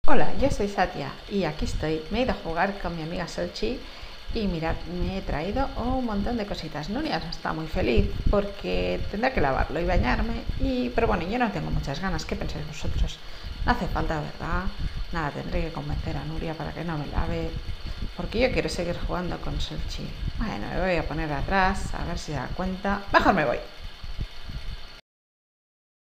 Hola, yo soy Satya y aquí estoy. Me he ido a jugar con mi amiga Soltxi y mirad, me he traído un montón de cositas. Nuria está muy feliz porque tendrá que lavarlo y bañarme, pero bueno, yo no tengo muchas ganas. ¿Qué pensáis vosotros? No hace falta, ¿verdad? Nada, tendré que convencer a Nuria para que no me lave porque yo quiero seguir jugando con Soltxi. Bueno, me voy a poner atrás a ver si se da cuenta. Mejor me voy.